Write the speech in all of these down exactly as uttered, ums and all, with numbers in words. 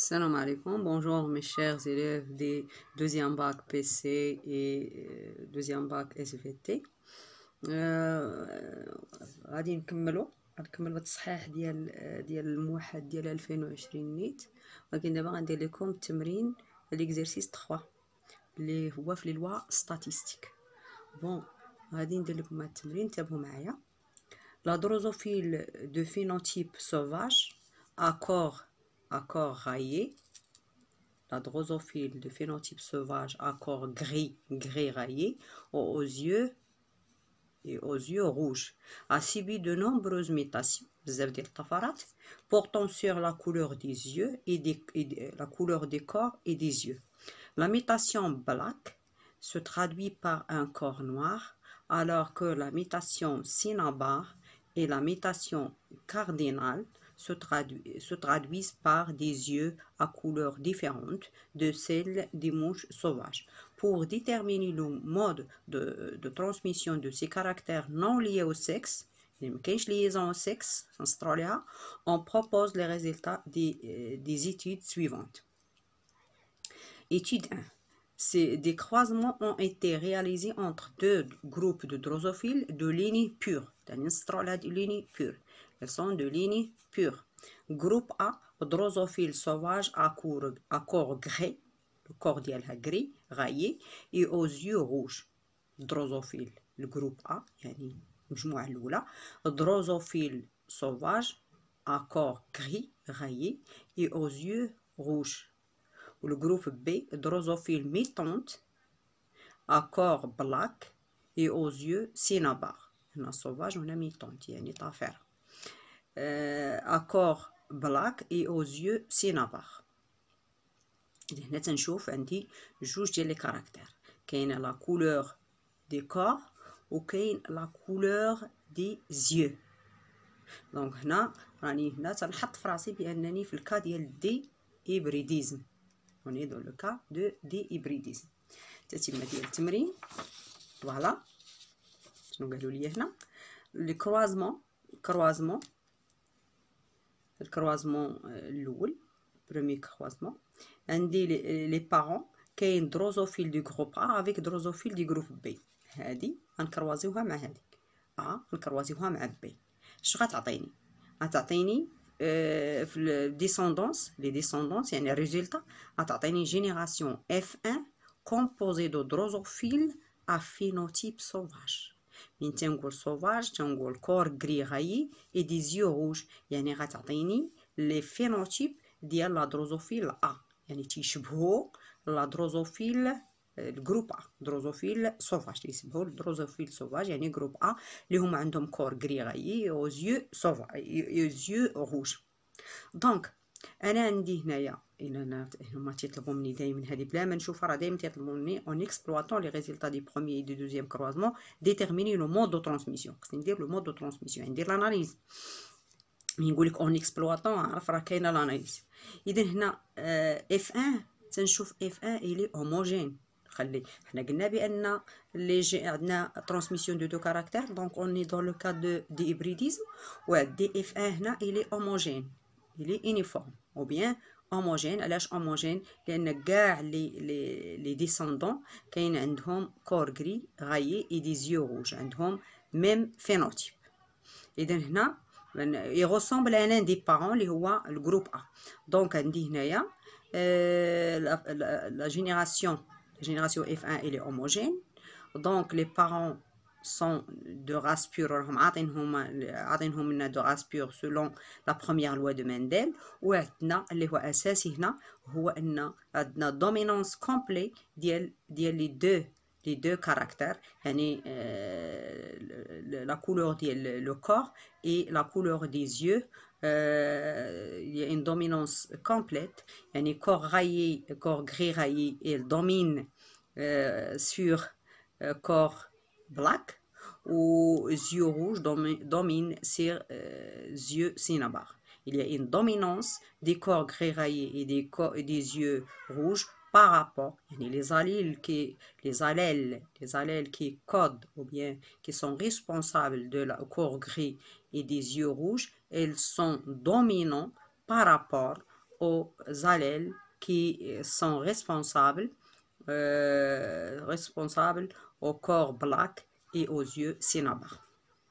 Salam alaikum, bonjour mes chers élèves des deuxième bac P C et euh, deuxième bac S V T. آه، غادي نكملو غنكملو التصحيح ديال ديال الموحد ديال ألفين وعشرين نيت، ولكن دابا غندير لكم التمرين ليكزرسيس ثلاثة اللي هو في لي لوا ستاتيستيك. بون غادي ندير لكم هاد التمرين، انتبهوا معايا. La drosophile de phénotype sauvage à corps à corps rayé. La drosophile de phénotype sauvage à corps gris, gris rayé, aux yeux et aux yeux rouges, a subi de nombreuses mutations, portant sur la couleur des yeux et, des, et de, la couleur des corps et des yeux. La mutation black se traduit par un corps noir, alors que la mutation cinnabar et la mutation cardinale se, tradu se traduisent par des yeux à couleurs différentes de celles des mouches sauvages. Pour déterminer le mode de, de transmission de ces caractères non liés au sexe, liaison au sexe, on propose les résultats des, des études suivantes. Étude un. Ces, des croisements ont été réalisés entre deux groupes de drosophiles de ligne pure. Ligne pure. Elles sont de ligne pure. Groupe A, drosophile sauvage à corps, à corps gris, le corps ديالها gris, rayé, et aux yeux rouges. Drosophile, le groupe A, يعني المجموعة الأولى. Drosophile sauvage à corps gris, rayé, et aux yeux rouges. Le groupe B, drosophile mutante à corps black et aux yeux cinnabar. On a sauvage, on a mutante, يعني طافرة. À corps black et aux yeux cinnabar. هنا تنشوف عندي جوج ديال لي كاركتير، كاينه لا كولور دي كور وكاين لا كولور دي زيو. دونك هنا راني هنا تنحط في راسي بانني في الكا ديال دي هيبريديزم. On est dans le cas de déhybridisme. تتمة ديال التمرين. فوالا شنو قالوا لي هنا؟ لي كروازمون كروازمون الكروازمون الاول بروميي كروازمون عندي لي بارون كاين دروزوفيل دو جروب A افيك دروزوفيل دو جروب B. هادي غنكروازيوها مع هاديك A غنكروازيوها مع B. اش غتعطيني؟ غتعطيني في الديسوندونس لي ديسوندونس يعني الريزلتا غتعطيني جينيراسيون اف واحد كومبوزي دو دروزوفيل ا فينوتيب سوفاج. من تنقول سوفاج تنقول كور غري غايي اي دي زيو روج، يعني غتعطيني لي فينوتيب ديال لا دروزوفيل ا، يعني تيشبهوا لا دروزوفيل الجروب ا دروزوفيل سوفاج، تيشبهوا الدروزوفيل سوفاج يعني جروب ا اللي هما عندهم كور غري غايي او زيو سوفاج زيو روج. دونك انا عندي هنايا الا انا هما تيطلبوا مني دائما هذه بلا ما نشوفها، راه دائما تيطلبوا مني اون اكسبلواتون لي ريزولتا دي بروميير دي دوزيام كروازمون ديتيرميني لو مود دو ترانسميسيون. خصني ندير لو مود دو ترانسميسيون، ندير لاناليز. ملي نقول لك اون اكسبلواتون عرف راه كاينه لاناليز. اذا هنا اف واحد تنشوف اف واحد الي هوموجين. خلي حنا قلنا بان لي جي عندنا ترانسميسيون دو دو كاركتير، دونك اون ني دون لو كا دو دي هيبريديزم، وعندي اف واحد هنا الي هوموجين الي يونيفورم او بيان هوموجين. علاش هوموجين؟ لان كاع لي لي لي ديسوندون كاين عندهم كور غري غايي اي دي زيو روج، عندهم ميم فينوتيب. اذا هنا يغوسومبل à l'un des parents اللي هو الجروب A. دونك عندي هنايا لا جينيراسيون génération اف واحد elle est homogène. Donc les parents sont de race pure، راهم عاطينهم عاطينهم لنا دو race pure selon la première loi de Mendel. وعندنا اللي هو اساسي هنا هو ان عندنا دومينونس كومبلي ديال ديال لي دو les deux caractères, يعني euh, la couleur de le corps et la couleur des yeux. Euh, il y a une dominance complète, يعني corps rayé, corps gris rayé, il domine euh, sur euh, corps black, ou yeux rouges domine, domine sur euh, yeux cinnabar. Il y a une dominance des corps gris rayés et des, corps, et des yeux rouges par rapport, les allèles qui, les allèles, les allèles qui codent ou bien qui sont responsables de la corps gris et des yeux rouges, elles sont dominants par rapport aux allèles qui sont responsables, euh, responsables au corps black et aux yeux cinnabar.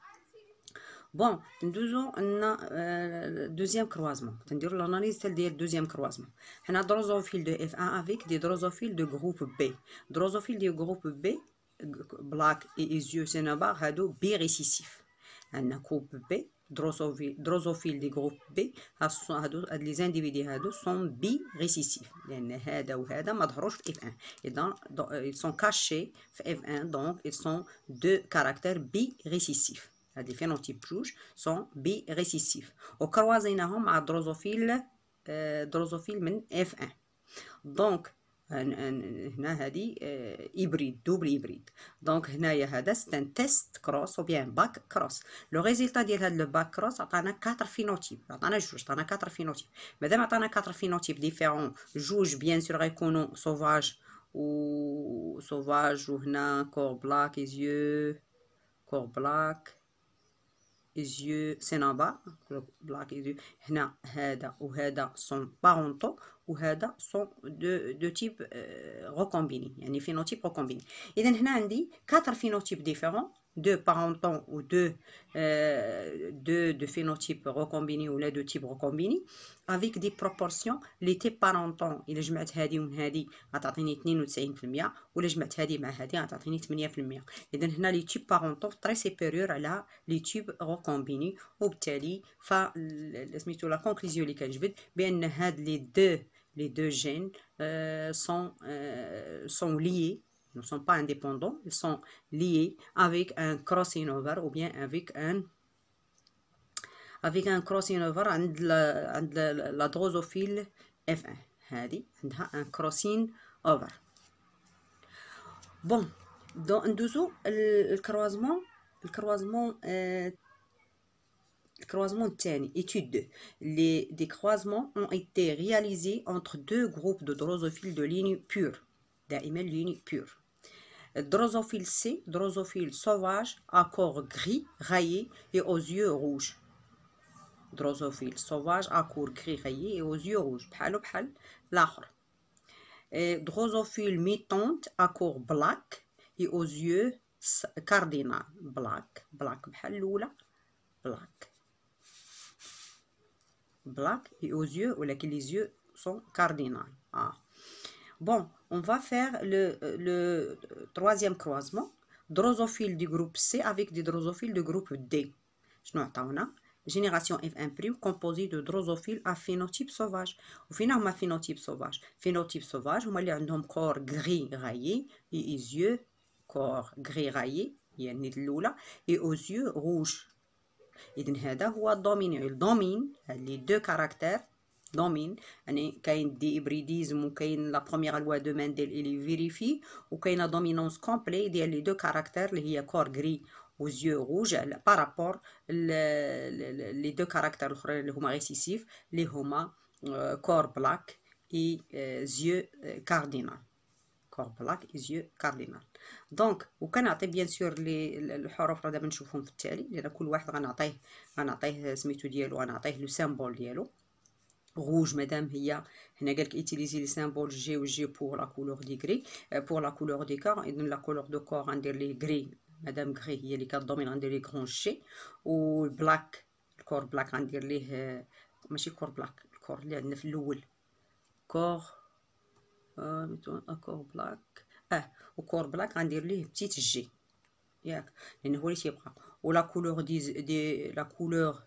Bon, ندوزو عندنا deuxième croisement. نديرو l'analyse ديال deuxième croisement. حنا drosophile de F un avec des drosophiles de groupe B. Drosophile du groupe B, black et yeux cinnabar, هادو B récessif. عندنا groupe B, drosophile, drosophile du groupe B, هادو هاد les individus هادو sont B récessifs. لأن هذا وهذا ما ظهروش في F un. Et donc, ils sont cachés في F un, donc ils sont deux caractères B récessifs. Les phénotypes rouges sont bi-récessifs. وكروازيناهم مع دروزوفيل دروزوفيل من F un. Donc هنا هذه hybride, double hybride. Donc هنايا هذا c'est un test cross ou bien back cross. Le résultat ديال هذا le back cross عطانا quatre phénotypes. عطانا جوج، عطانا quatre phénotypes. مادام عطانا quatre phénotypes différents، جوج bien sûr غيكونوا sauvage و sauvage وهنا corps black les yeux corps black yeux cinnabar black yeux هنا هذا وهذا sont parentaux وهذا sont de de type recombiné يعني phénotype recombiné. إذا هنا عندي quatre phénotypes différents, deux parentaux ou deux euh, deux de phénotypes recombinés ou là de type recombiné avec des proportions. Les types parentaux إلا جمعت هذه ومن هذه غتعطيني اثنين وتسعين بالمية ولا جمعت هذه مع هذه غتعطيني ثمانية بالمية. إذا هنا لي تيب بارونتو تري سيبيريور على لي تيب ريكومبيني، وبالتالي ف سميتو لا كونكلوزيون اللي كنجبد بأن هاد لي دو les deux gènes euh, sont, euh, sont liés, ne sont pas indépendants, ils sont liés avec un crossing over ou bien avec un avec un crossing over عند la, عند la, la drosophile F un. هذه عندها un crossing over. Bon, donc ندوزو الكروازمون الكروازمون euh, Le croisement الثاني, étude deux. Les, des croisements ont été réalisés entre deux groupes de drosophiles de ligne pure. دائما ligne pure. Drosophile C, drosophile sauvage, à corps gris, rayé et aux yeux rouges. Drosophile sauvage, à corps gris, rayé et aux yeux rouges. بحالو بحال الآخر. Drosophile mi-tente, à corps black et aux yeux cardinal. Black, black بحال الأولى. Black. Black et aux yeux, ou là que les yeux sont cardinaux. Ah. Bon, on va faire le, le troisième croisement. Drosophile du groupe C avec des drosophiles du groupe D. Je n'entends génération F un' composée de drosophiles à phénotype sauvage. Au final, on a phénotype sauvage. Phénotype sauvage, on a un corps gris rayé et les yeux corps gris rayé, et aux yeux rouges. إذن هذا هو الدومين. الدومين لي دو كاركتير دومين يعني كاين دي إبريديزم وكاين لا بروميير لوا دو مانديل إلي فيريفي وكاينه دومينونس كومبلي ديال لي دو كاركتير اللي هي كور غري وزيو روج بارابور لي دو كاركتير الاخرين اللي هما ريسيسيف اللي هما كور بلاك اي زيو كاردينال. كور بلاك اي زيو كاردينال. دونك وكنعطي بيان سور لي الحروف راه دابا نشوفهم في التالي لان كل واحد غنعطيه غنعطيه سميتو ديالو غنعطيه لو سامبول ديالو. روج مادام هي هنا قالك ايتيليزي لي سامبول جي و جي بور لا كولور دي غري بور لا كولور دي كار. اذا لا كولور دو كور غندير لي غري مادام غري هي اللي كدومين غندير لي غرون جي. والبلاك الكور بلاك غندير ليه ماشي كور بلاك الكور اللي عندنا في الاول كور اه ميتو كور بلاك اه وكور بلاك غندير ليه بتيت جي ياك لان هو اللي تيبقى. ولا كولور دي دي لا كولور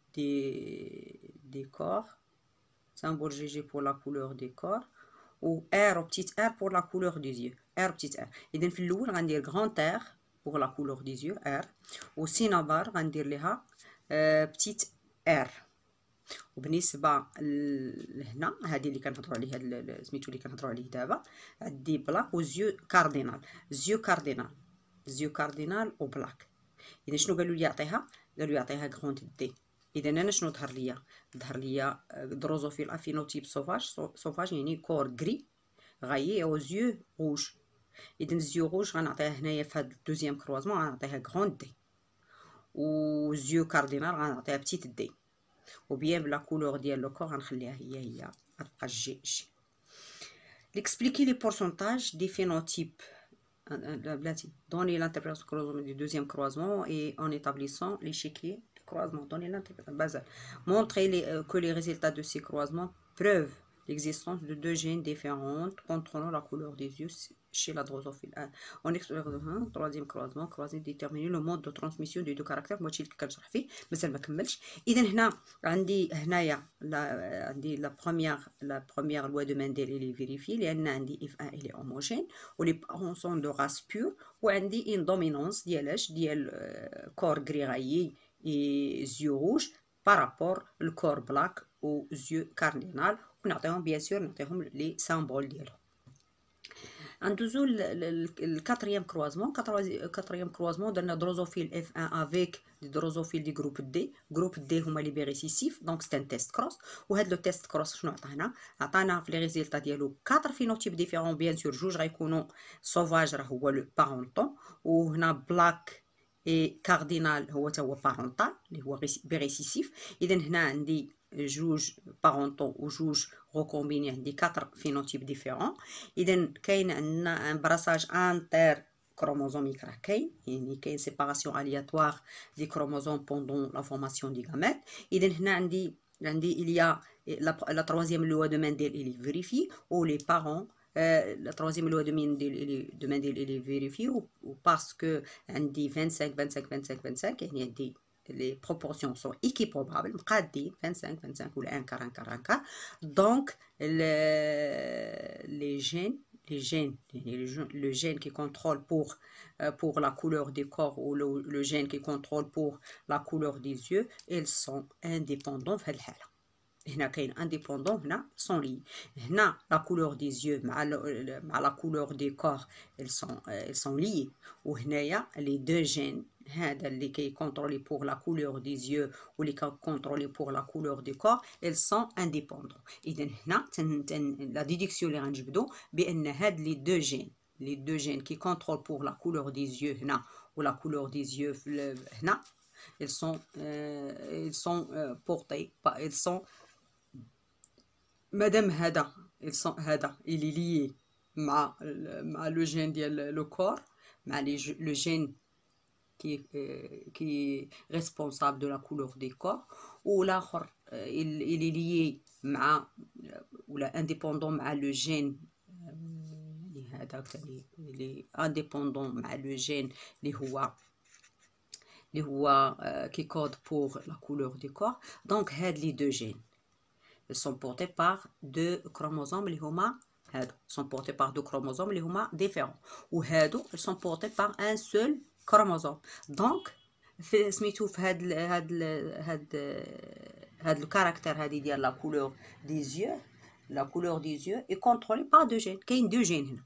دي دي كور symbole G G pour la couleur des corps ou R ou petite R pour la couleur des yeux. R petite R. إذن في الأول غندير grand R pour la couleur des yeux R و cinnabar غندير لها petite R. وبالنسبة لهنا هذه اللي كنهضروا عليها سميتو اللي كنهضروا عليه دابا عندي بلاك و زيو كاردينال. زيو كاردينال زيو كاردينال و بلاك. إذا شنو قالوا لي يعطيها؟ قالوا يعطيها غروند دي. إذا أنا شنو ظهر ليا؟ ظهر ليا دروزوفيل أفينوتيب سوفاج سوفاج يعني كور غري غايي أو زيو روج. إذا زيو روج غنعطيها هنايا في هاد الدوزيام كروازمون غنعطيها غروند دي و زيو كاردينال غنعطيها بتيت دي. وبيان بلا كولور ديال لو كور غنخليها هي هي غتبقى جي جي. Expliquer les pourcentages des phénotypes. Donner l'interprétation chromosomique du deuxième croisement et en établissant l'échiquier du croisement. Donner l'interprétation basale. Montrer les, euh, que les résultats de ces croisements prouvent l'existence de deux gènes différents contrôlant la couleur des yeux chez la drosophile. On explique le troisième croisement, croisé déterminer le mode de transmission des deux caractères. moi هادشي اللي كنشرح فيه مازال ما كملتش. اذا هنا عندي هنايا عندي لا بروميير لا بروميير لوا دو مانديل اللي فيريفي لان عندي اف واحد اللي هوموجين ولي بارون سون دو راس بور وعندي ان دومينونس ديال اش ديال كور غريغايي اي زيو روج بارابور الكور بلاك او زيو كاردينال ونعطيهم بيان سور نعطيهم لي سامبول ديالهم. ندوزو الكاتريام كروازمون. كاتريام كروازمون درنا دروزوفيل اف واحد افيك دي دروزوفيل دي جروب دي. جروب دي هما لي بيريسيسيف دونك سي ان تيست كروس. وهاد لو تيست كروس شنو عطانا؟ عطانا في لي ريزولتا ديالو كاتر فينوتيب ديفيرون بيان سور جوج غيكونوا سوفاج راه هو لو بارونتون وهنا بلاك اي كاردينال هو تا هو بارونتال اللي هو بيريسيسيف. اذا هنا عندي جوج بارونتون وجوج ريكومبيني عندي كاتر فينوتيب ديفيرون. اذا كاين عندنا ان براساج انتر كروموزوميك راه كاين يعني كاين سيباراسيون الياتوار دي كروموزوم بوندون لا فورماسيون دي غاميت. اذا هنا عندي عندي اليا لا تروازيام لوا دو مانديل اللي فيريفي او لي بارون la troisième loi de Mendel de Mendel elle est vérifiée ou, ou parce que عندي vingt-cinq vingt-cinq vingt-cinq vingt-cinq يعني عندي les proportions sont équiparables مقادين vingt-cinq vingt-cinq ou un quart un quart un quart. Donc le, les gènes les gènes le gène qui contrôle pour euh, pour la couleur des corps ou le, le gène qui contrôle pour la couleur des yeux ils sont indépendants في هذه الحالة. هنا كاين انديبوندون هنا سون لي. هنا لا كولور دي زيو مع مع لا كولور دي كور ils sont ils sont liés. وهنايا لي دو جين هذا اللي كيكونترولي بور لا كولور دي زيو واللي كيكونترولي بور لا كولور دي كور ils sont indépendants. اذا هنا لا ديديكسيون اللي غنجبدو بان هاد لي دو جين لي دو جين كي كونترول بور لا كولور دي زيو هنا ولا كولور دي زيو هنا ils sont euh, ils sont euh, portés ils sont مادام هذا هذا اللي لي مع مع لو جين ديال لو كور مع لو جين كي كي ريسبونسابل دو لا كولور دي كور والاخر اللي لي مع ولا انديبوندون مع لو جين اللي هذا ثاني اللي انديبوندون مع لو جين اللي هو اللي هو كي كود بور لا كولور دي كور. دونك هاد لي دو جين ils sont portés par deux chromosomes اللي هما هادو sont portés par deux chromosomes اللي هما différents وهادو ils sont portés par un seul chromosome. donc في سميتو في هاد ال هاد ال هاد هاد الكاركتير هادي ديال لا كولور دي زيو لا كولور دي زيو est contrôlée par deux gènes. كاين دو جين هنا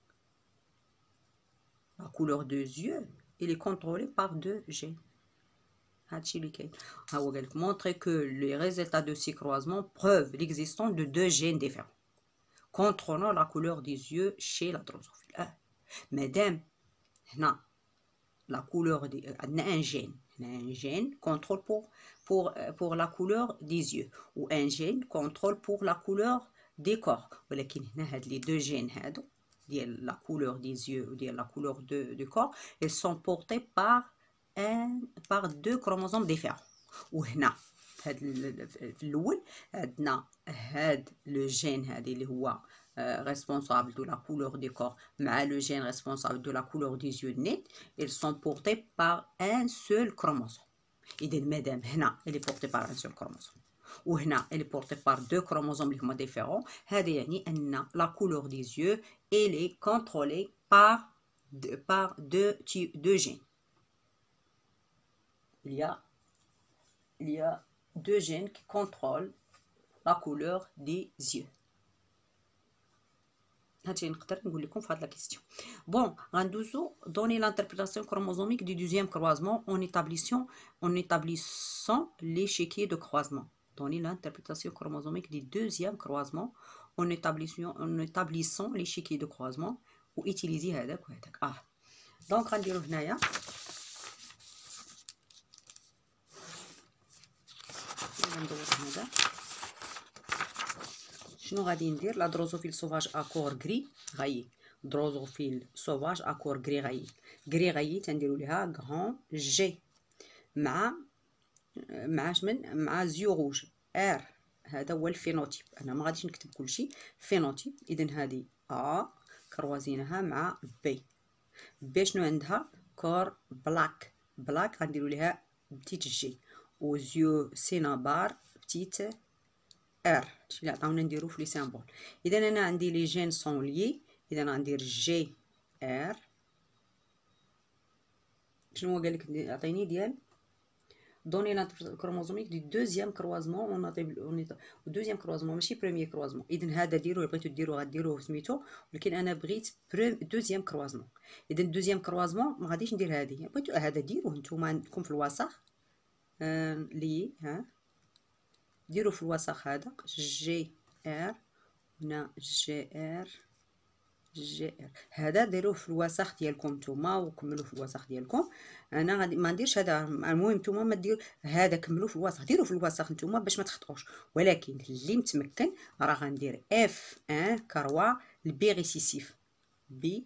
لا كولور دو زيو il est contrôlé par deux gènes. هادشي اللي كاين. ها هو قالك montrer que les résultats de ces croisements prouvent l'existence de deux gènes différents contrôlant la couleur des yeux chez la drosophile. اه مادام هنا la couleur دي عندنا ان جين هنا ان جين contrôle pour pour pour la couleur des yeux و ان جين contrôle pour la couleur des corps. ولكن هنا هاد لي دو جين هادو ديال la couleur des yeux و ديال la couleur de du corps ils sont portés par un par deux chromosomes différents. وهنا في هذا في الاول عندنا هاد لو جين هادي اللي هو responsable de la couleur des corps مع le gène responsable de la couleur des yeux nets ils sont portés par un seul chromosome. إذا مادام هنا il est porté par un seul chromosome وهنا il est porté par deux chromosomes اللي هما différents هذا يعني أن la couleur des yeux elle est contrôlée par par deux types de gènes. Il y a il y a deux gènes qui contrôlent la couleur des yeux. هادشي نقدر نقول لكم في هاد لا كيستيون. بون غندوزو donner l'interprétation chromosomique du deuxième croisement en établissant en établissant l'échiquier de croisement. Donner l'interprétation chromosomique du deuxième croisement en établissant en établissant l'échiquier de croisement و utiliser هذاك وهذاك. اه دونك غنديرو هنايا غندور هذا شنو غادي ندير؟ لا دروزوفيل سوفاج اكور غري غايي، دروزوفيل سوفاج اكور غري غايي، غري غايي تنديرو ليها غران جي مع مع شمن مع زيو روج ار. هذا هو الفينوتيب. انا ما غاديش نكتب كلشي فينوتيب. اذا هذه ا كروازينها مع بي. بي شنو عندها؟ كور بلاك، بلاك غنديرو ليها بتيت جي، وزيو سينابار بتيت ار. هادشي اللي عطاونا نديرو في لي سيمبول. اذا انا عندي لي جين سون ليي، اذا غندير جي ار. شنو هو قالك؟ عطيني ديال دوني لانتر كروموزوميك دو دوزيام كروازمون اون اون دوزيام كروازمون ماشي بروميير كروازمون. اذا هذا ديروه، بغيتو ديروه غديروه سميتو، ولكن انا بغيت دوزيام كروازمون. اذا دوزيام كروازمون ما غاديش ندير هذه، بغيتو هذا ديروه نتوما عندكم في الوسط. آه لي ها ديروا في الوسط هذا جي ار، هنا جي ار جي ار. هذا ديروه في الوسط ديالكم نتوما وكملوا في الوسط ديالكم. انا غادي ما نديرش هذا. المهم نتوما ما ديروا هذا، كملوا في الوسط، ديروا في الوسط نتوما باش ما تخطئوش. ولكن اللي متمكن راه غندير اف واحد كروا البي ريسيسيف، بي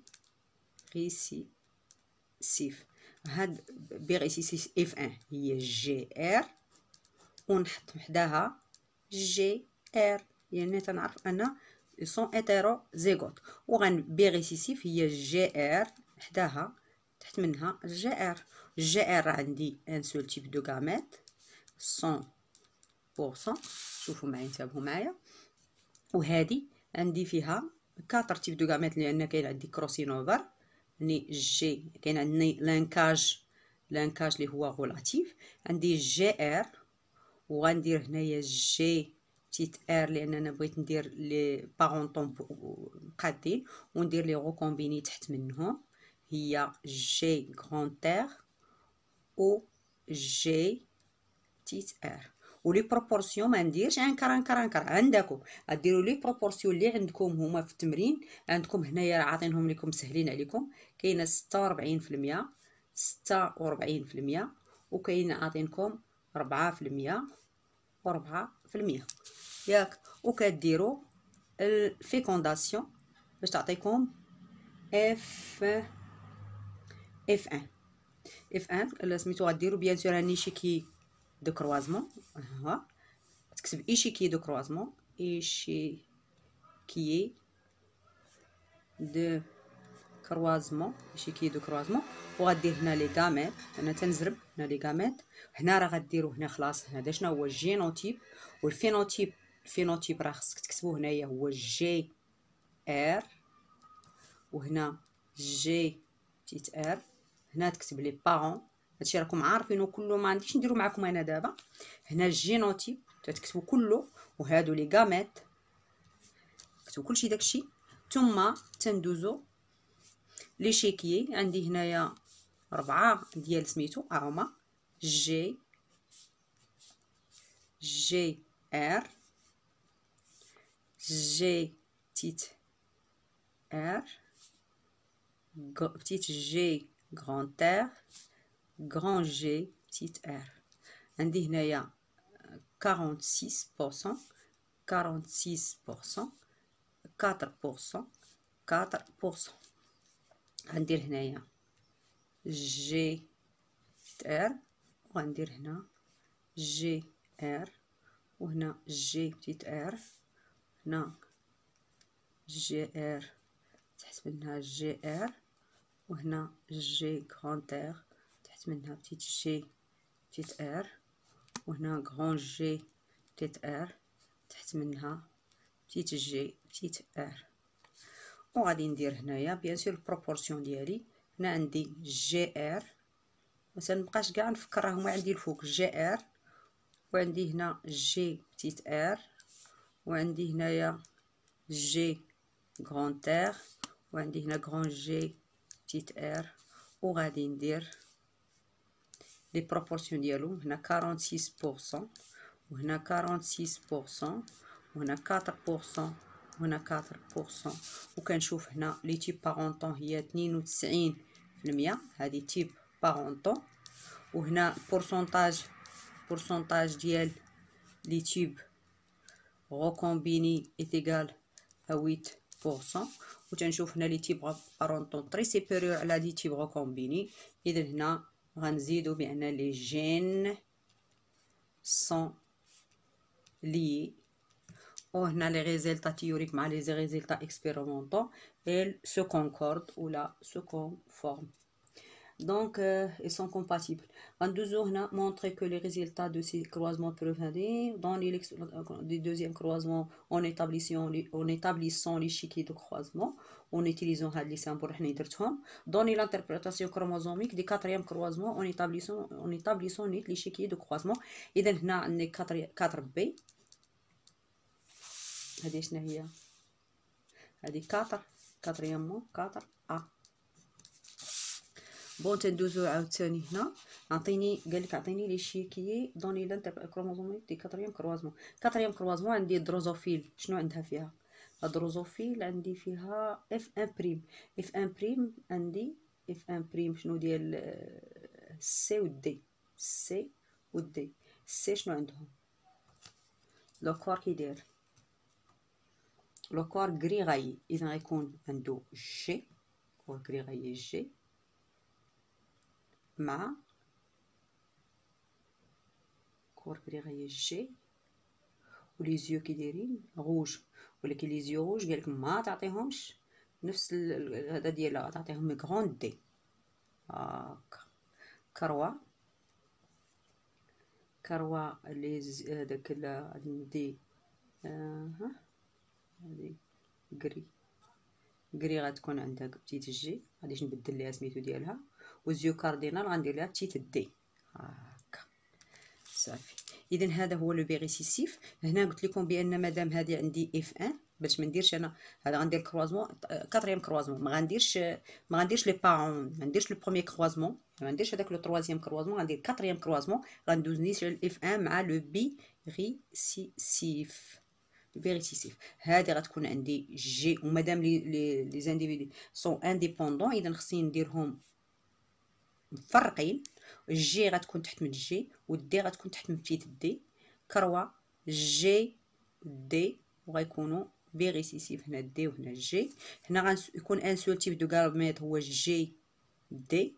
ريسيسيف. هاد بي ريسيسيف اف واحد هي جي ار، ونحط حداها جي ار، يعني تنعرف ان سون ايتيرو زيغوت. وغن بي ريسيسيف هي جي ار، حداها تحت منها جي ار. جي ار عندي ان سول تيب دو غاميت مية بالمية. شوفوا معايا، انتبهوا معايا. وهذه عندي فيها أربعة تيب دو غاميت، لان كاين عندي كروسينوفر، يعني جي كاين عندي لانكاج، لانكاج اللي هو غولاتيف. عندي جي ار، وغندير هنايا جي بتيت ار لان انا بغيت ندير لي بارونطون قادين، وندير لي غوكومبيني تحت منهم هي جي غرانتير و جي بتيت ار. ولي بروبورسيون ما نديرش انكر انكر انكر عندكم، غديروا لي بروبورسيون اللي عندكم هما في التمرين. عندكم هنايا راه عاطينهم لكم مسهلين عليكم، كاينه ستة وربعين في المية، ستة وربعين في المية، وكاين عاطينكم ربعة في المية وربعة في المية ياك. وكديروا الفيكونداسيون باش تعطيكم اف اف واحد. اف واحد سميتو غديروا بيان سور ان ايشيكي دو كروازمون. ها تكتب ايشيكي دو كروازمون، ايشيكي دو كروازمون، ايشيكي دو كروازمون. وغدير هنا لي غاميت، انا تنزرب هنا لي غاميت. هنا راه غديروا هنا خلاص هذا شنو هو الجينوتيب والفينوتيب. الفينوتيب راه خصك تكتبوه هنايا هو جي ار، وهنا جي بتيت ار. هنا تكتب لي بارون، هادشي راكم عارفينو كله، ما عنديش نديرو معكم انا دابا. هنا الجينوتيب تكتبوا كله، وهادو لي غاميت كتبوا كلشي داكشي. ثم تندوزو لي شيكيي. عندي هنايا ربعة ديال سميتو هاهما جي جي ار جي بتيت ار بتيت جي غرانتير غران جي بتيت ار. عندي هنايا quarante six pour cent quarante six pour cent quatre pour cent quatre pour cent. غندير هنايا جي ار، وغندير هنا جي ار، وهنا جي بتيت ار، هنا جي ار تحت منها جي ار، وهنا جي غرانتير تحت منها بتيت جي بتيت ار، وهنا غران جي بتيت ار تحت منها بتيت جي بتيت ار. وغادي ندير هنايا بيان سور البروبورسيون ديالي. هنا عندي جي ار، باش مبقاش كاع نفكر راهما عندي الفوق جي ار، وعندي هنا جي بتيت ار، وعندي هنايا جي غرانتير، وعندي هنا غران جي بتيت ار. وغادي ندير لي بروبورسيون ديالهم. هنا quarante six pour cent، وهنا quarante six pour cent، وهنا quatre pour cent، وهنا quatre pour cent. وكنشوف هنا لي تيب بارونطون هي اثنين وتسعين في المية، هذه تيب بارونطون. وهنا بورسونتاج بورسونتاج ديال لي تيب recombiner est égal à huit pour cent. وتنشوف هنا لي تيب بارونتون تري سيبيريور على لي تيب recombiner. إذا هنا غنزيدو بأن لي جين سون لي. وهنا لي ريزلتا تيوريك مع لي ريزلتا اكسبيريمونطون elles se concordent ou là se conforment. Donc, euh, ils sont compatibles. En deuxième, on a montré que les résultats de ces croisements peuvent aller dans les, les deuxième croisement en établissant, en établissant l'échiquier de croisement, en utilisant les symboles dans l'interprétation chromosomique des quatrième croisement en établissant, en établissant l'échiquier de croisement. Et donc, on a quatre B. هذه شنو هي؟ هذه quatre quatrièmement quatre A. بون تندوزو عاوتاني هنا عطيني قالك عطيني لي شيكيي دوني لانتر كروموزوميك دي كاتريام كروازمون. كاتريام كروازمون عندي دروزوفيل. شنو عندها فيها؟ الدروزوفيل عندي فيها اف ان بريم. اف ان بريم عندي اف ان بريم شنو ديال سي و دي. سي و دي. سي شنو عندهم؟ لو كور كي داير؟ لو كور غري غاي. اذا غيكون عنده جي كور غري غاي جي مع كور غري غاي جي ولي زيو كي دايرين روج. ولكن لي زيو روج قالك ما تعطيهمش نفس هذا ديالها تعطيهم غران دي. هاكا كروا كروا لي هذاك عندي ها هذه غري غري غتكون عندها بتيت جي غاديش نبدل ليها سميتو ديالها. وزيو كاردينال غندير لها بتيت دي. هاكا صافي. اذا هذا هو لو بيغيسيسيف. هنا قلت لكم بان مادام هذه عندي اف واحد باش ما نديرش انا هذا غندير كروازمون كاتريام كروازمون ما غنديرش ما غنديرش لي بارون ما نديرش لو بروميي كروازمون ما نديرش هذاك لو تروازيام كروازمون غندير كاتريام كروازمون غندوز نيت الاف واحد مع لو بيغيسيسيف. بيغيسيسيف هذه غتكون عندي جي ومادام لي لي لي زانديفيدي سون انديبوندون اذا خصني نديرهم مفرقين. الجي غتكون تحت من الجي والدي غتكون تحت من بتيت دي. كروا جي دي وغيكونوا بيغيسيسيف. هنا دي وهنا جي. هنا غيكون ان سول تيب دو غاميت هو جي دي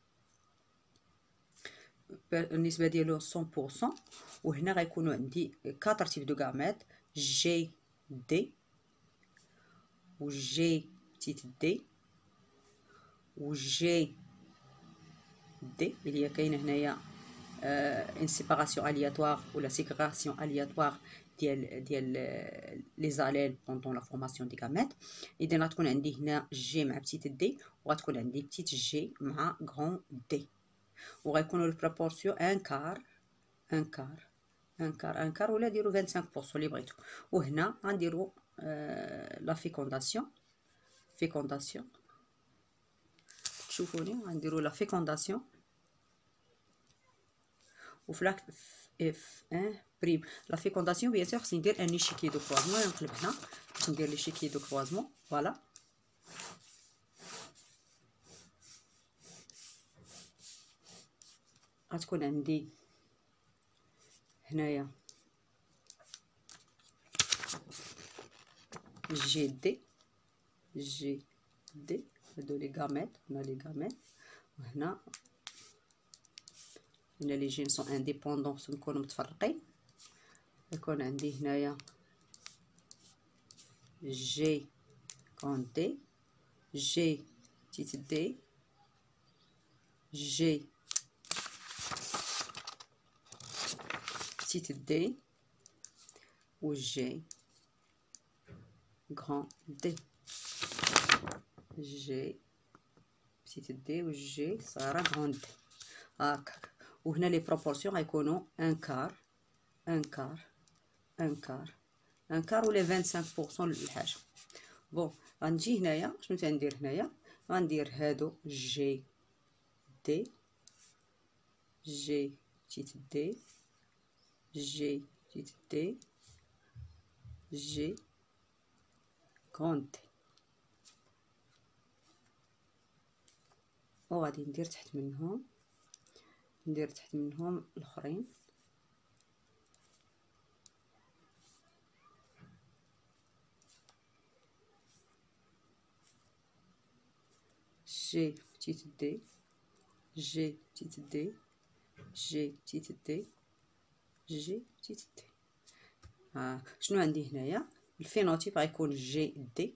النسبه ديالو مية بالمية. وهنا غيكونوا عندي أربعة تيب دو غاميت جي دي و جي بتيت دي و جي دي اللي هي كاينه هنايا ان سيباراسيون الياتوار ولا سيغراسيون الياتوار ديال ديال لي زاليل بوندون لا فورماسيون دي غاميت. اذا غتكون عندي هنا جي مع بتيت دي وغتكون عندي بتيت جي مع غران دي وغيكونوا البروبورسيون ان كار ان كار ان كار ان كار ولا ديروا خمسة وعشرين بالمية اللي بغيتو. وهنا غنديروا لا فيكونداسيون فيكونداسيون تشوفوني غنديروا لا فيكونداسيون وفلاك اف واحد بريم. لا فيكونداسيون بيان سور خصني ندير ان ايشيكي دو كروازمون. نقلب هنا باش ندير ليشيكي دو كروازمون. فوالا غتكون عندي هنايا جي دي جي دي هادو لي غاميت. هنا لي غاميت وهنا هنا لي جين سون انديبوندون خصهم يكونوا متفرقين. يكون عندي هنايا جي كون دي جي تيت دي جي تيت دي و جي غران دي جي بتيت دي و جي صغيره غران دي. هاكا. وهنا لي بروبورسيون غيكونوا ان كار ان كار ان كار ان كار ولا خمسة وعشرين بالمية للحاجه. بون غنجي هنايا شنو تندير هنايا غندير هادو جي دي جي بتيت دي جي بتيت دي جي غران دي وغادي ندير تحت منهم ندير تحت منهم الاخرين G petite d, G petite d, G petite d, G petite d. آه. شنو عندي هنايا؟ الفينوتيب غيكون جي دي،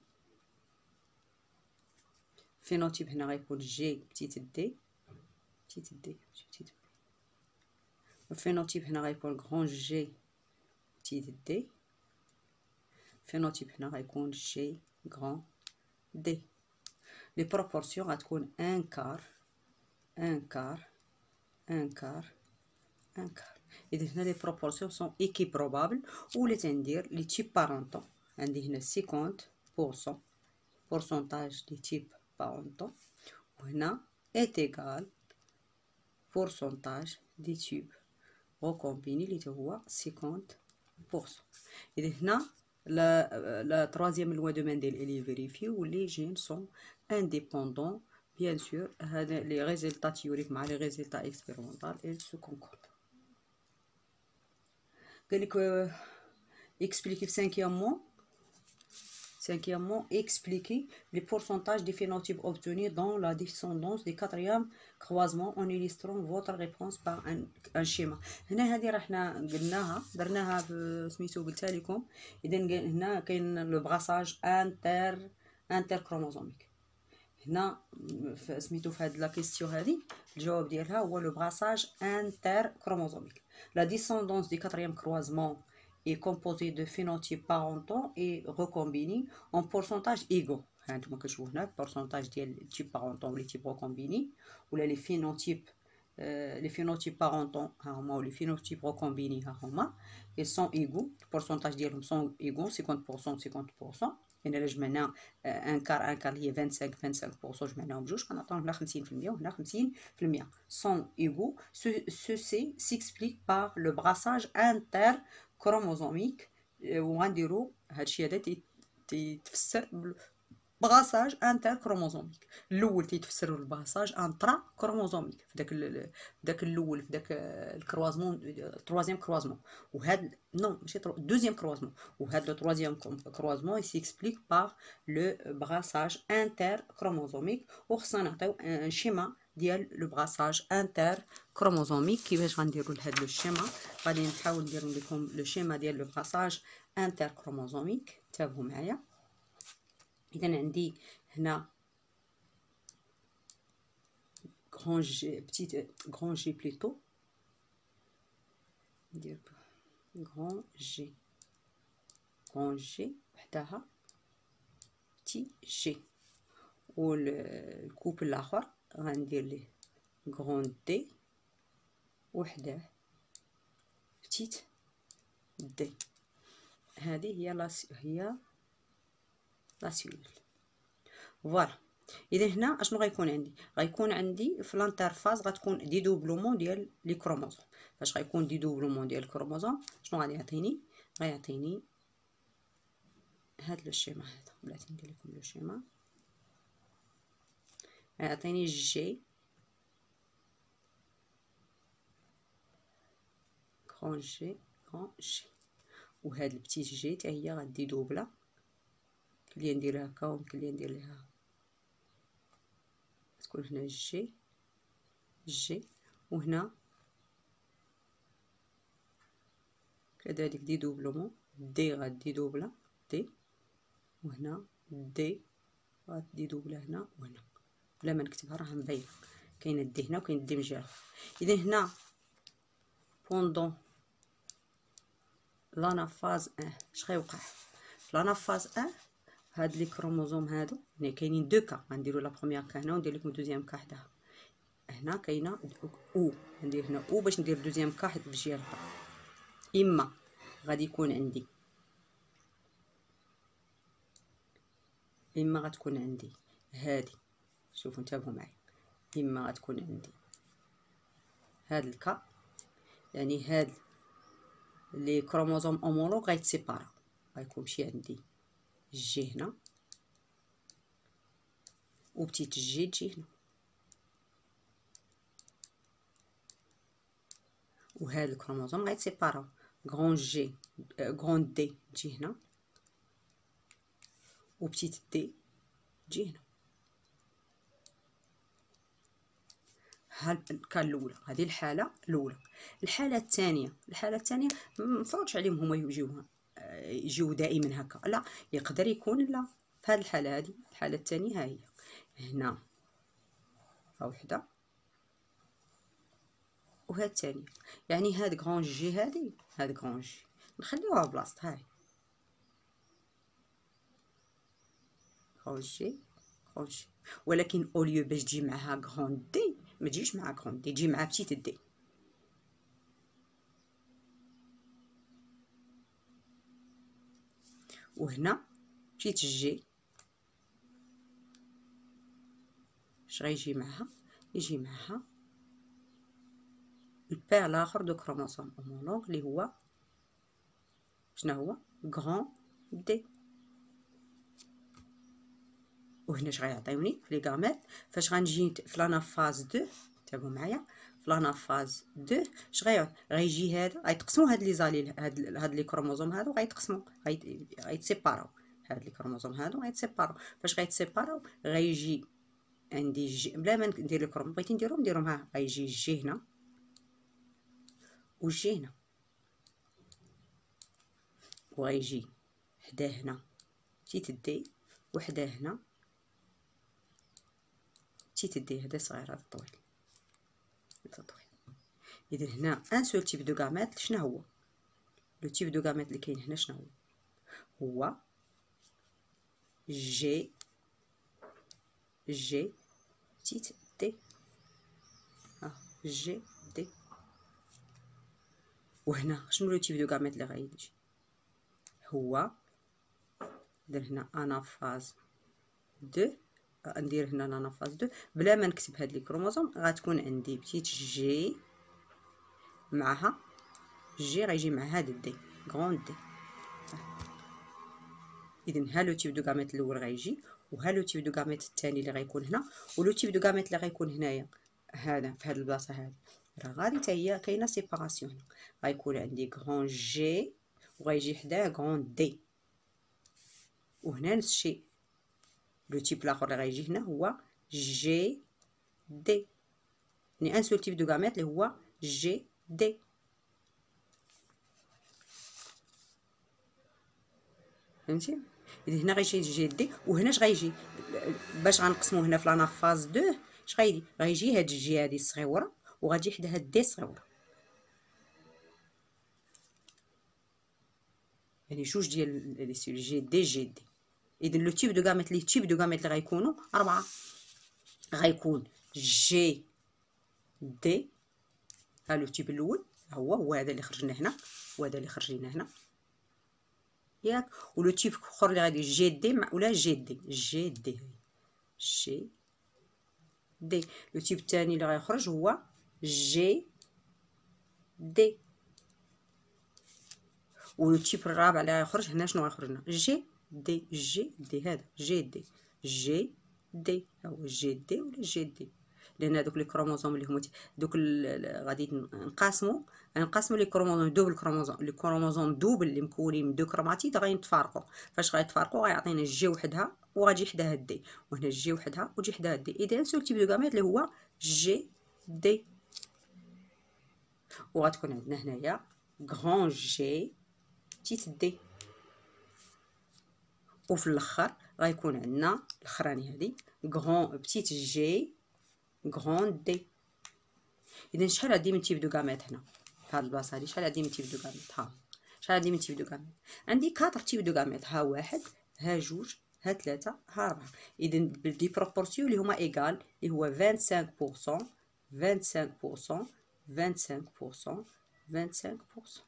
الفينوتيب هنا غيكون جي بتيت دي بتيت دي بتيت دي. الفينوتيب هنا غيكون غران جي بتيت دي، الفينوتيب هنا غيكون جي غران دي. لي بروبورسيون غتكون ان كار ان كار ان كار ان كار. إذا هنا لي بروبورسيون سون إيكيبروبابل. ولا تندير لي تيب بارونتون، عندي هنا خمسين بورسون بورسونتاج دي تيب بارونتون، وهنا est égal pourcentage des tubes recombinés اللي هو خمسين بورسون. إذا هنا لا لا troisième loi de Mendel elle est vérifiée و les gènes sont indépendants bien sûr. هذا les résultats théoriques مع les résultats expérimentaux ils se concordent. قال لك expliquer cinquièmement Cinquièmement, expliquer les pourcentages des phénotypes obtenus dans la descendance du quatrième croisement en illustrant votre réponse par un, un schéma. هنا هذه رحنا قلناها درناها سميتو قلتها لكم. إذا هنا كاين لو بغاساج انتر انتر كروموزوميك. هنا سميتو في هاد لا كيستيون هذه الجواب ديالها هو لو بغاساج انتر كروموزوميك. La descendance du quatrième croisement est composé de phénotypes parentaux et recombinés en pourcentage égaux. هانتوما كتشوفوا هنا pourcentage ديال type parentaux و les types recombinés ولا les phénotypes euh, les phénotypes parentaux ها هما و les phénotypes recombinés ها هما ils sont égaux. pourcentage ديالهم sont égaux cinquante pour cent cinquante pour cent. يعني الا جمعنا ان كار ان كار هي خمسة وعشرين خمسة وعشرين بورسون جمعناهم بجوج كنعطيوهم هنا خمسين في المية وهنا خمسين في المية. sont égaux. ceci s'explique par le brassage interchromosomique. وغنديرو هادشي هذا تيتفسر براساج انتر كروموزوميك. الاول تيتفسر بالبراساج انترا كروموزوميك في داك داك الاول في داك الكروازمون تروازيام كروازمون. وهاد نو ماشي دوزيام كروازمون. وهاد لو تروازيام كروازمون سيكسبليك باغ لو براساج انتر كروموزوميك. وخصنا نعطيو ان شيما ديال لو براساج انتر كروموزوميك. كيفاش غنديروا لهاد لو شيما؟ غادي نحاول ندير لكم لو شيما ديال لو براساج انتر كروموزوميك. تابعوا معايا. إذا عندي هنا grand G petite grand G plutôt ندير grand G grand G وحدها petit G. والكوب الآخر غندير ليه grand D وحده petit D. هذه هي لا هي لا سيلول. فوالا. اذا هنا اشنو غيكون عندي؟ غيكون عندي في الانترفاز غتكون دي دوبلومون ديال لي كروموزوم. فاش غيكون دي دوبلومون ديال الكروموزوم شنو غادي يعطيني؟ غيعطيني هاد لو شيما هذا. بلاتي ندير لكم لو شيما. غيعطيني جي كرون جي كرون جي. وهاد البتيت جي حتى هي غادي دوبلا. يمكن ليا نديرها هكا ويمكن ليا ندير ليها تكون هنا جي جي. وهنا كذلك دي دوبلومون دي غادي دوبلا دي. وهنا دي غادي دوبلا هنا وهنا. بلا ما نكتبها راه مبينه كاينه دي هنا وكاين دي من جهه. اذا هنا بوندون لانافاز واحد اش غيوقع؟ في لانافاز واحد هاد لي كروموزوم هادو هنا كاينين دو كا. غنديرو لا بروميير كا هنا وندير لكم دوزيام كا حداها. هنا كاينه او ندير هنا او باش ندير دوزيام كا حد بالجهه الاخرى. اما غادي يكون عندي اما غتكون عندي هادي. شوفوا انتبهوا معايا. اما غتكون عندي هاد الكا يعني هاد لي كروموزوم اومولوغ غيتسيبارا. غيكون شي عندي جي هنا و بتيت جي تجي هنا. وهاد الكروموزوم غيتسيباراو. غران جي غران دي تجي هنا و بتيت دي تجي هنا. ها كان الاولى، هذه الحاله الاولى. الحاله الثانيه، الحاله الثانيه ما نفرضش عليهم هما يجيوها يجيو دائما هكا، لا يقدر يكون لا في هذه الحاله، هذه الحاله الثانيه ها هي هنا ها وحده وهاد الثانيه، يعني هاد كغون جي هادي هاد كغون جي نخليوها بلاصتها، هاي كغون جي كغون جي، ولكن اوليو باش تجي معها كغون دي ما تجيش مع كغون دي، تجي مع بتيت دي. وهنا بتيت جي اش غيجي معها؟ يجي معها البير الاخر دو كروموسوم هومولوغ اللي هو شنو هو؟ غران دي. وهنا اش غيعطيوني في لي غاميت فاش غنجي في لانافاز دو، تابعوا معايا في لانافاز دو اش غي غيجي هذا غيتقسموا هاد لي زاليل، هاد هاد لي كروموزوم هادو غيتقسموا غيتسيباراو، هاد لي كروموزوم هادو غيتسيباراو. فاش غيتسيباراو غيجي عندي جي بلا ما ندير لكم، بغيتي نديرهم نديرهم ها، غيجي جي هنا وجي هنا، وغيجي حداه هنا تيت دي، وحداه هنا تيت دي. هذا صغير هذا طويل هذا طويل. اذا هنا ان سول تيب دو غاميت شنو هو؟ لو تيب دو غاميت اللي كاين هنا شنو هو؟ هو جي جي تيت دي، ها جي دي. وهنا شنو لو تيب دو غاميت اللي غيجي؟ هو ندير هنا انافاز دو، ندير هنا انافاز دو بلا ما نكتب هاد لي كروموزوم، غتكون عندي بتيت جي معها جي غيجي مع هاد دي غون دي. اذا ها لو تيب دو غاميت الاول غيجي، وها لو تيب دو غاميت الثاني اللي غيكون هنا، ولو تيب دو غاميت اللي غيكون هنايا هذا في هاد البلاصه هادي راه غادي حتى هي كاينه سيباراسيون هنا، غيكون عندي غون جي وغيجي حداه غون دي. وهنا نفس الشيء لو تيب الاخر اللي غيجي هنا هو جي دي، يعني ان سول تيب دو غاميت اللي هو جي دي. فهمتي؟ اذا هنا غيجي جي دي، وهنا اش غيجي باش غنقسمو هنا في لانافاز دو اش غيجي؟ غيجي هاد الجي هادي الصغيوره وغتجي حدا هاد دي الصغيوره، يعني جوج ديال لي سيل جي دي جي دي. اذا لو تيب دو غاميت لي تيب دو غاميت اللي غيكونوا اربعه، غيكون جي دي ها لو تيب الاول هو هو هذا اللي خرجنا هنا وهذا اللي خرجينا هنا ياك، ولو تيب اخر اللي غادي جي دي مع ولا جي دي جي دي جي دي. لو تيب الثاني اللي غيخرج هو جي دي، ولو تيب الرابع اللي غيخرج هنا شنو غيخرج لنا؟ جي دي جي دي، هذا جي دي جي دي هو جي دي ولا جي دي، لان هذوك لي كروموزوم اللي هما دوك غادي نقاسمو نقاسمو لي كروموزوم دوبل كروموزوم لي كروموزوم دوبل اللي مكونين من دو كروماتيد غيتفارقوا. فاش غيتفارقوا غيعطينا الجي وحدها وغتجي حداها دي، وهنا الجي وحدها وتجي حداها دي. اذا سول تيب دو غاميت اللي هو جي دي، وغتكون عندنا هنايا غران جي بتيت دي، وفي الاخر غيكون عندنا الاخراني هذه غران بتيت جي غران دي. اذا شحال عندي من تيب دو غاميت هنا في هاد البلاصه هادي؟ شحال عندي من تيب دو غاميت؟ ها شحال عندي من تيب دو غاميت؟ عندي أربعة تيب دو غاميت، ها واحد ها جوج ها ثلاثة ها أربعة. اذا بدي بروبورسيون اللي هما ايغال اللي هو خمسة وعشرين بالمية خمسة بالمية خمسة بالمية خمسة بالمية.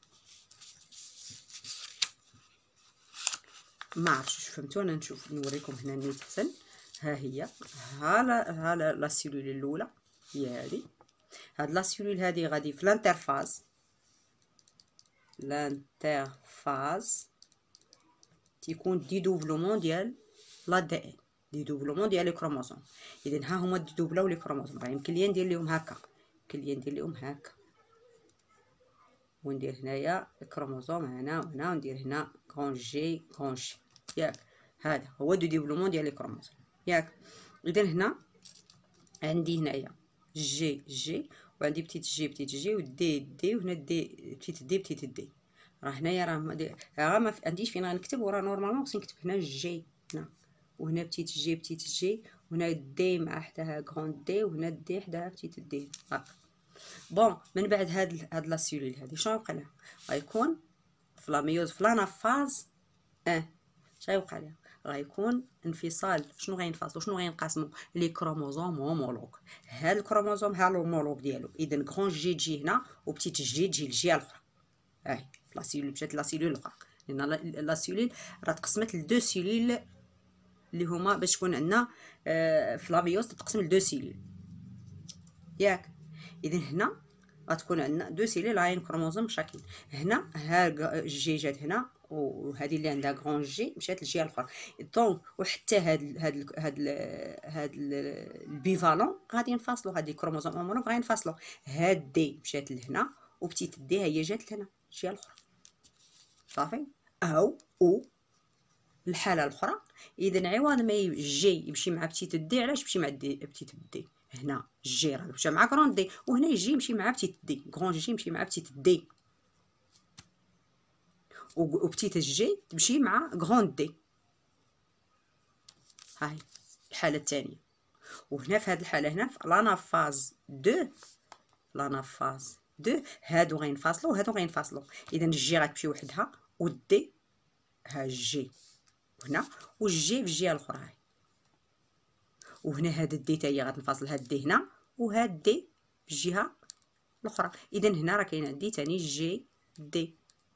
ما عرفتش واش فهمتوا، انا نشوف نوريكم هنا نيت حسن. ها هي ها لا ها لا, لا سيلول الاولى هي هذه، هاد لا سيلول هذه غادي في الانترفاز الانترفاز تيكون دي دوبلومون ديال لا دي ان، دي دوبلومون ديال لي كروموزوم. اذا ها هما دي دوبلاو لي كروموزوم، راه يمكن ليا ندير ليهم هكا، يمكن ليا ندير ليهم هكا وندير هنايا الكروموزوم هنا وهنا وندير هنا كون جي كون جي ياك، هذا هو دو ديفلوبمون ديال لي كروموزوم ياك. اذا هنا عندي هنايا جي جي، وعندي بتيت جي بتيت جي، ودي دي، وهنا دي بتيت دي بتيت دي. راه هنايا راه راه ما عنديش فين غنكتب، وراه نورمالمون خصني نكتب هنا جي هنا، وهنا بتيت جي بتيت جي، وهنا دي مع حداها كغون دي، وهنا دي حداها بتيت دي هاكا. بون من بعد هاد هاد لا سيلول هادي شنو غيبقى لها؟ غيكون في لا ميوز في لانافاز ان شنو غيبقى لها؟ غيكون انفصال. شنو غينفصلوا؟ شنو غينقسموا؟ لي كروموزوم هومولوج. هاد الكروموزوم ها الهومولوج ديالو، اذا كغون جي تجي هنا وبتيت جي تجي للجهه الاخرى. اهي لا سيلول مشات لا سيلول الاخرى، لان لا سيلول راه تقسمت لدو سيلول اللي هما باش تكون عندنا آه في لاميوز تتقسم لدو سيلول ياك. اذا هنا غتكون عندنا دو سيلول عين كروموزوم شاكين. هنا ها جي جات هنا، وهذه اللي عندها غون جي مشات للجهه الاخرى. دونك وحتى هاد هاد هاد هاد البيفالون غادي ينفصلوا، هاد الكروموزوم هومولوج غادي ينفصلوا. هاد دي مشات لهنا وبتيت دي هي جات لهنا الجهه الاخرى صافي. او او الحاله الاخرى، اذا عوض ما جي يمشي مع بتيت دي، علاش يمشي مع دي بتيت دي؟ هنا جي راه مشى مع كرون دي، وهنا جي يمشي مع بتيت دي، كرون جي يمشي مع بتيت دي، وبتيت جي تمشي مع كرون دي. هاي الحاله الثانيه. وهنا في هذه الحاله هنا في لانافاز دو، لانافاز دو هادو غينفصلوا وهادو غينفصلوا. اذا الجي غتمشي وحدها، والدي ها الجي هنا، والجي في الجهه الاخرى. وهنا هاد الدي تا هي غتنفصل، هاد دي هنا وهاد دي في الجهه الاخرى. اذا هنا راه كاين عندي ثاني جي دي.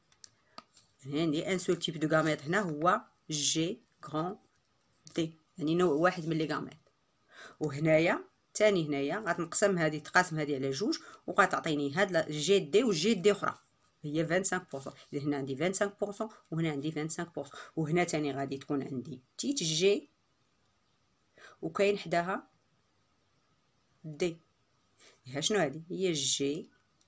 هنا عندي ان سول تيب دو غاميت، هنا هو جي غران دي، يعني نوع واحد من لي غاميت. وهنايا ثاني هنايا غتنقسم هذه، تقاسم هذه على جوج، وغتعطيني هاد جي دي وجي دي اخرى هي خمسة وعشرين بالمية. اذا هنا عندي خمسة وعشرين بالمية وهنا عندي خمسة وعشرين بالمية. وهنا ثاني غادي تكون عندي تيت جي وكاين حداها دي. ها شنو هذه؟ هي جي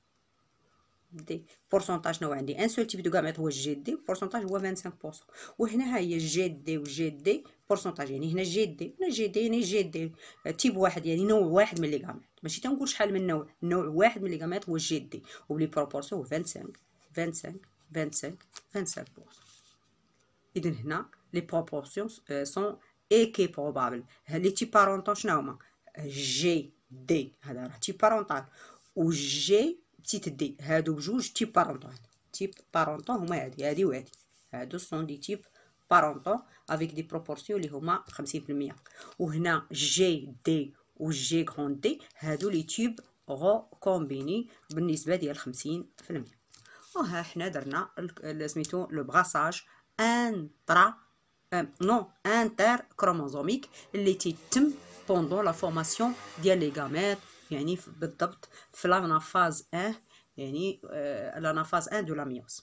دي. بورسونتاج شنو عندي؟ ان سول تيب دو غاميت هو جي دي، بورسونتاج هو خمسة وعشرين بالمية. وهنا ها هي جي دي وجي دي بورسونتاج، يعني هنا جي دي هنا جي دي يعني جي دي تيب واحد، يعني نوع واحد من لي غاميت، ماشي تنقول شحال من نوع، نوع واحد من لي غاميت هو جي دي، وبلي بروبورسيون هو خمسة وعشرين خمسة وعشرين خمسة وعشرين خمسة وعشرين. اذا هنا لي بروبورسيون سون ايكيبروبابل. لي تيب بارونتون شنو هما؟ جي دي هذا راه تيب بارونتال، وجي بتيت دي هادو بجوج تيب بارونتون. تيب بارونتون هما هادي هادي وهادي، هادو سون دي تيب بارونتون افيك دي بروبورسيون اللي هما خمسين بالمية. وهنا جي دي وجي غون دي هادو لي تيب غو كومبيني بالنسبه ديال خمسين بالمية. وها حنا درنا سميتو لو بغاساج انترا نو انتر كروموزوميك اللي تيتم بوندون لا فورماسيون ديال لي غاميت، يعني بالضبط في لانافاز واحد، يعني لانافاز واحد دو لا ميوز.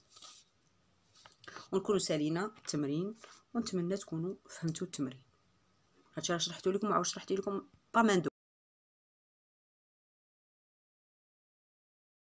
ونكونوا سالينا التمرين، ونتمنى تكونوا فهمتوا التمرين. هادشي راه شرحتو لكم وعاود شرحت لكم با مان